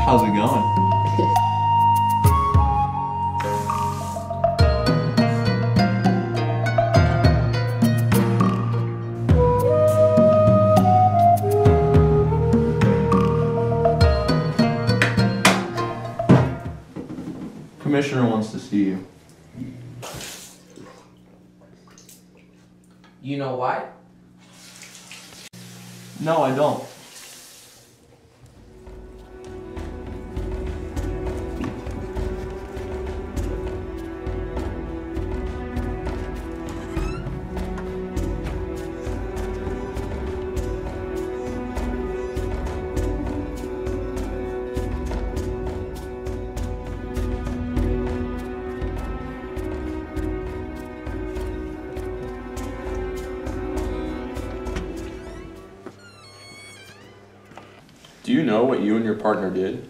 How's it going? Commissioner wants to see you. You know why? No, I don't. Do you know what you and your partner did?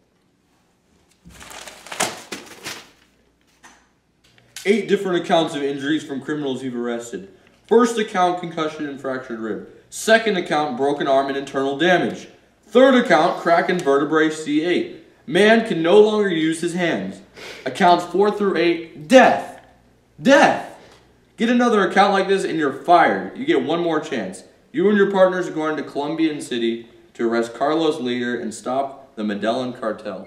Eight different accounts of injuries from criminals you've arrested. First account, concussion and fractured rib. Second account, broken arm and internal damage. Third account, crack in vertebrae C8. Man can no longer use his hands. Accounts 4 through 8, death. Death! Get another account like this and you're fired. You get one more chance. You and your partners are going to Colombian City to arrest Carlos Leader and stop the Medellin cartel.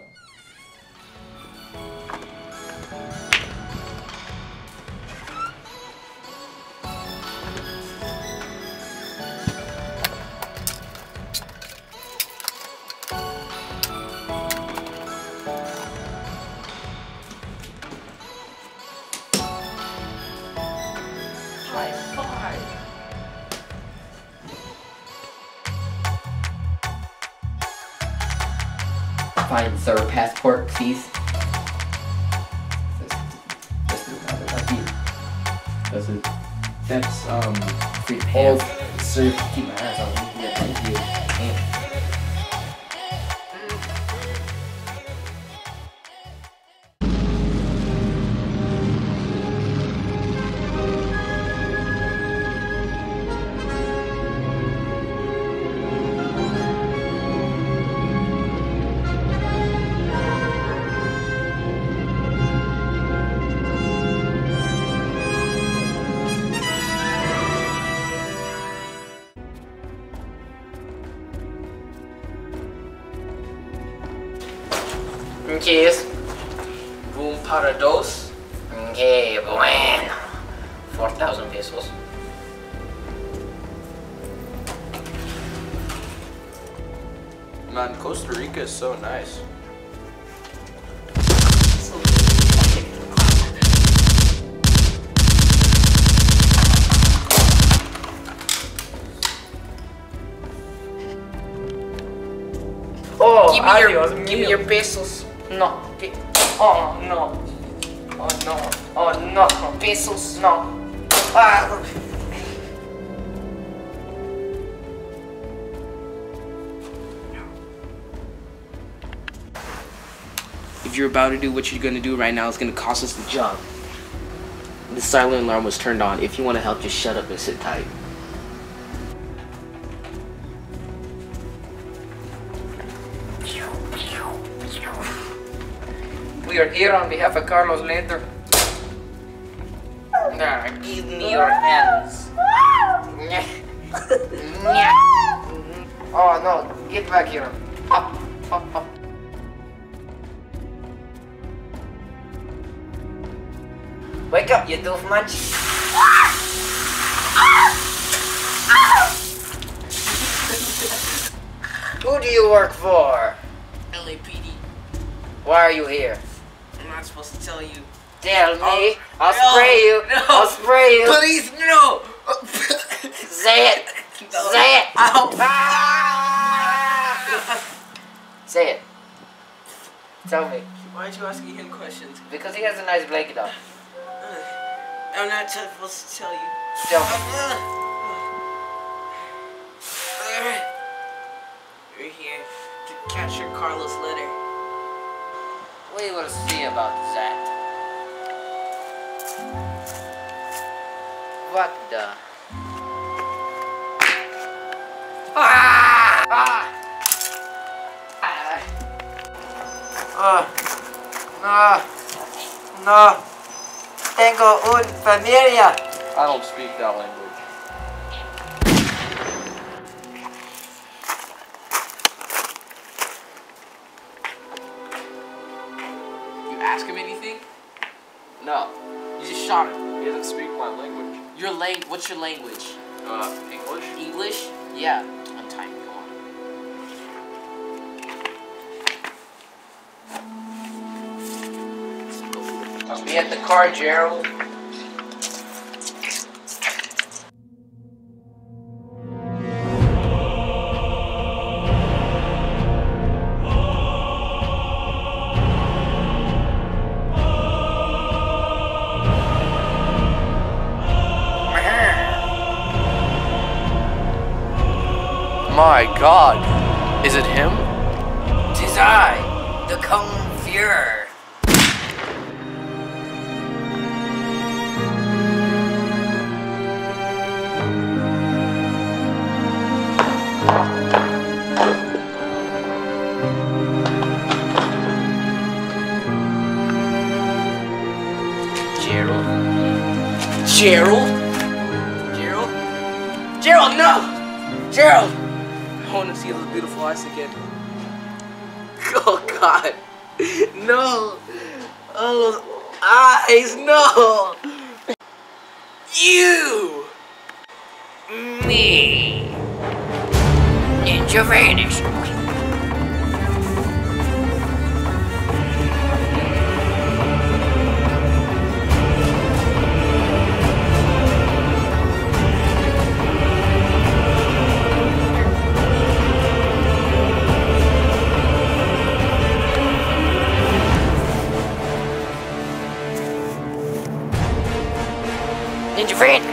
High five. Find sir passport, please. That's it. That's free pants. Sir, keep my ass on. Yeah, thank you. Damn. Cheers. Boom para dos. Okay, bueno. 4,000 pesos. Man, Costa Rica is so nice. Oh, give me your pesos. No. Oh no. Oh no. Oh no. Pesos, no. Ah. If you're about to do what you're gonna do right now, it's gonna cost us the job. The silent alarm was turned on. If you want to help, just shut up and sit tight. We are here on behalf of Carlos Leader. Give me your hands. Oh no, get back here. Up, up, up. Wake up, you doof munch. Who do you work for? LAPD. Why are you here? I'm not supposed to tell you. Tell me. I'll no, spray you. no. I'll spray you. Please, no! Say it. No. Say it. Ow. Ah! Say it. Tell me. Why'd you asking him questions? Because he has a nice blanket on. I'm not supposed to tell you. Tell me. We're here to capture Carlos Leader. We will see about that. What the? Ah! Ah! Ah! No. Tengo un familia. I don't speak that language. You ask him anything? No, You just shot him. he doesn't speak my language. What's your language? English? English? Yeah. On time. Go on. I'll be at the car, Gerald. My God, is it him? 'Tis I, the Kung Fuhrer. Gerald? Gerald? Gerald? Gerald, no! Gerald! I want to see those beautiful eyes again. Oh God. No! Oh, those eyes, no! You! Me! Ninja Vanish! Ninja Vanish!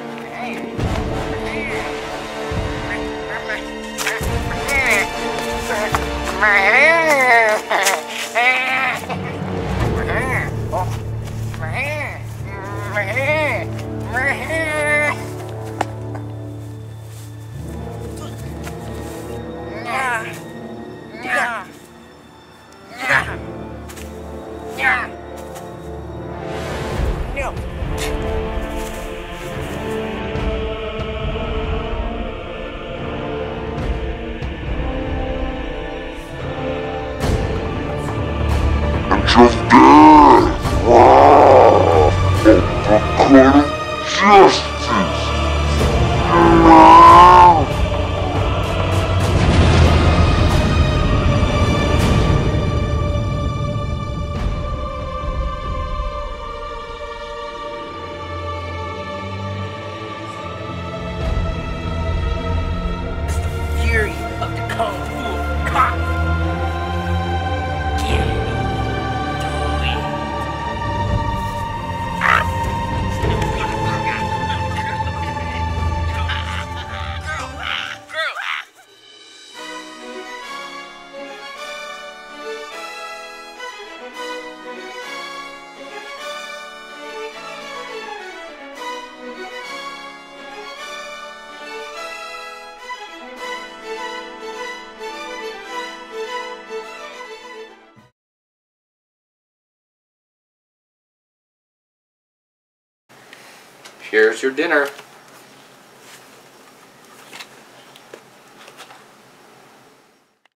Just death! Wow! Overcoming justice! Now! Fury of the Kung Fu Cop! Kill me. Do it. Here's your dinner.